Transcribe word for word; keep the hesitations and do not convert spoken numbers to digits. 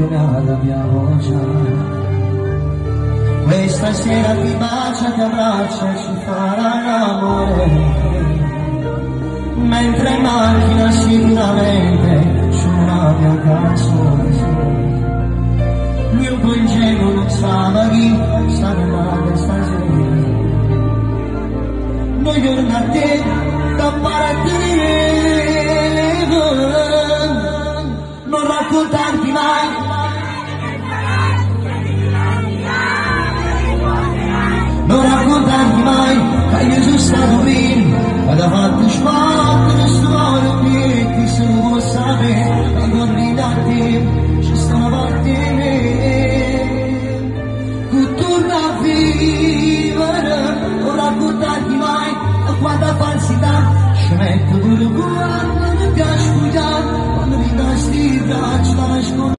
come l'abbiamo già. Questa sera ti bacia, ti abbraccia e ci farà l'amore, mentre in macchina sicuramente su una mia canzone. Lui un po' ingenuo non sa chi stare male stasera. Noi torna a te da paradiso, non raccontarti mai non raccontarti mai che io sono stato qui ed ho fatto sport